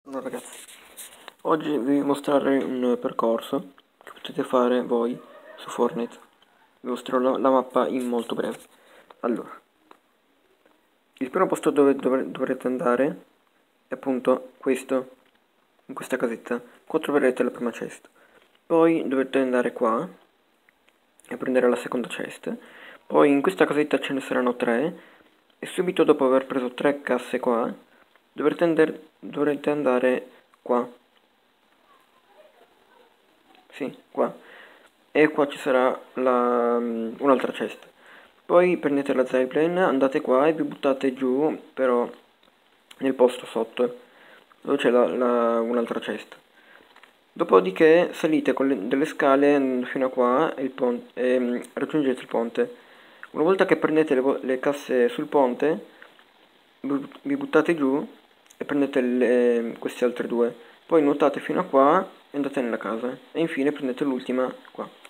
Allora ragazzi, oggi vi mostrare un percorso che potete fare voi su Fortnite. Vi mostrerò la mappa in molto breve. Allora, il primo posto dove dovrete andare è appunto questo, in questa casetta. Qua troverete la prima chest. Poi dovete andare qua e prendere la seconda chest. Poi in questa casetta ce ne saranno tre e subito dopo aver preso tre casse qua dovrete andare qua. Sì, qua. E qua ci sarà un'altra cesta. Poi prendete la Zipline, andate qua e vi buttate giù, però nel posto sotto, dove c'è un'altra cesta. Dopodiché salite con delle scale fino a qua e raggiungete il ponte. Una volta che prendete le casse sul ponte, vi buttate giù e prendete queste altre due. Poi nuotate fino a qua e andate nella casa. E infine prendete l'ultima qua.